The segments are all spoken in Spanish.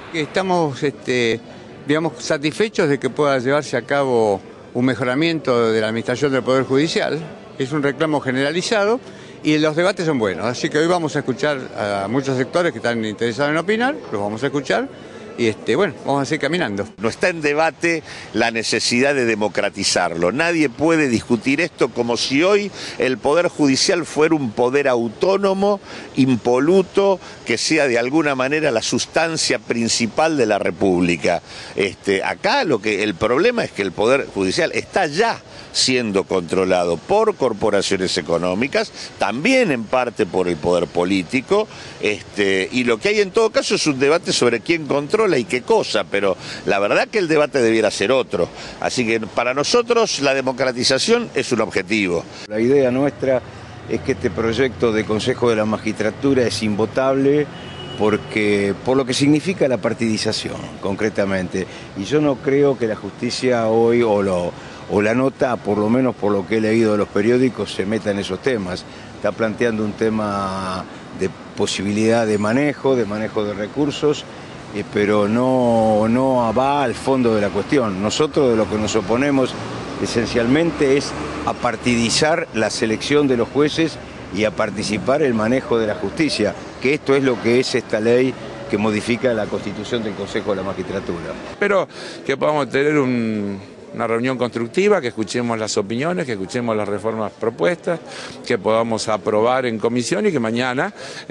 Estamos, digamos, satisfechos de que pueda llevarse a cabo un mejoramiento de la administración del Poder Judicial. Es un reclamo generalizado y los debates son buenos. Así que hoy vamos a escuchar a muchos sectores que están interesados en opinar, los vamos a escuchar. Y bueno, vamos a seguir caminando. No está en debate la necesidad de democratizarlo. Nadie puede discutir esto como si hoy el Poder Judicial fuera un poder autónomo, impoluto, que sea de alguna manera la sustancia principal de la República. Acá el problema es que el Poder Judicial está ya siendo controlado por corporaciones económicas, también en parte por el poder político, y lo que hay en todo caso es un debate sobre quién controla y qué cosa, pero la verdad que el debate debiera ser otro. Así que para nosotros la democratización es un objetivo. La idea nuestra es que este proyecto de Consejo de la Magistratura es invotable porque por lo que significa la partidización, concretamente. Y yo no creo que la justicia hoy o la nota, por lo menos por lo que he leído de los periódicos, se meta en esos temas. Está planteando un tema de posibilidad de manejo de recursos, pero no va al fondo de la cuestión. Nosotros de lo que nos oponemos esencialmente es a partidizar la selección de los jueces y a participar el manejo de la justicia, que esto es lo que es esta ley que modifica la Constitución del Consejo de la Magistratura. Espero que podamos tener una reunión constructiva, que escuchemos las opiniones, que escuchemos las reformas propuestas, que podamos aprobar en comisión y que mañana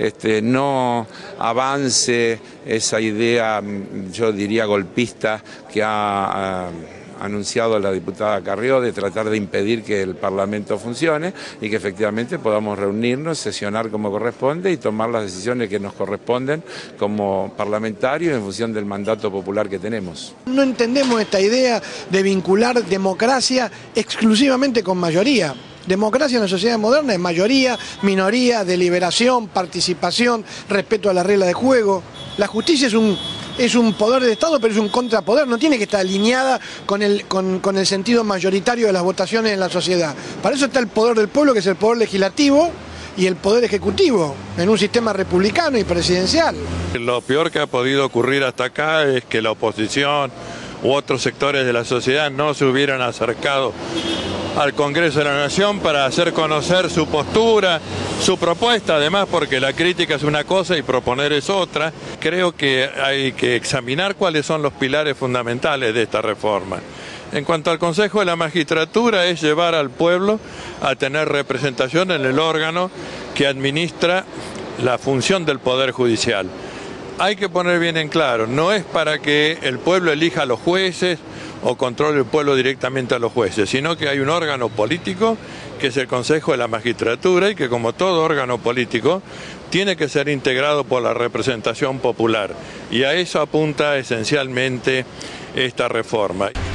no avance esa idea, yo diría golpista, que ha anunciado la diputada Carrió de tratar de impedir que el Parlamento funcione y que efectivamente podamos reunirnos, sesionar como corresponde y tomar las decisiones que nos corresponden como parlamentarios en función del mandato popular que tenemos. No entendemos esta idea de vincular democracia exclusivamente con mayoría. Democracia en la sociedad moderna es mayoría, minoría, deliberación, participación, respeto a las reglas de juego. La justicia es un poder del Estado, pero es un contrapoder, no tiene que estar alineada con el sentido mayoritario de las votaciones en la sociedad. Para eso está el poder del pueblo, que es el poder legislativo, y el poder ejecutivo, en un sistema republicano y presidencial. Lo peor que ha podido ocurrir hasta acá es que la oposición u otros sectores de la sociedad no se hubieran acercado al Congreso de la Nación para hacer conocer su postura, su propuesta, además porque la crítica es una cosa y proponer es otra. Creo que hay que examinar cuáles son los pilares fundamentales de esta reforma. En cuanto al Consejo de la Magistratura, es llevar al pueblo a tener representación en el órgano que administra la función del Poder Judicial. Hay que poner bien en claro, no es para que el pueblo elija a los jueces o controle el pueblo directamente a los jueces, sino que hay un órgano político que es el Consejo de la Magistratura y que, como todo órgano político, tiene que ser integrado por la representación popular. Y a eso apunta esencialmente esta reforma.